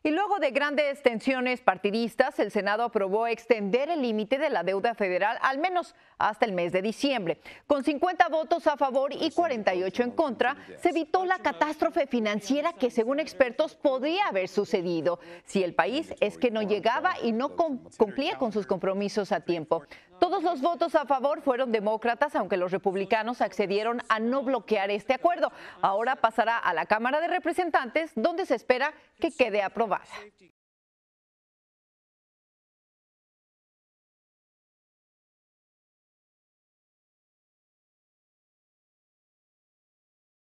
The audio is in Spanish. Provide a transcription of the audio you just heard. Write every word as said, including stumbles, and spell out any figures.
Y luego de grandes tensiones partidistas, el Senado aprobó extender el límite de la deuda federal al menos hasta el mes de diciembre. Con cincuenta votos a favor y cuarenta y ocho en contra, se evitó la catástrofe financiera que, según expertos, podría haber sucedido si el país es que no llegaba y no cumplía con sus compromisos a tiempo. Todos los votos a favor fueron demócratas, aunque los republicanos accedieron a no bloquear este acuerdo. Ahora pasará a la Cámara de Representantes, donde se espera que quede aprobada.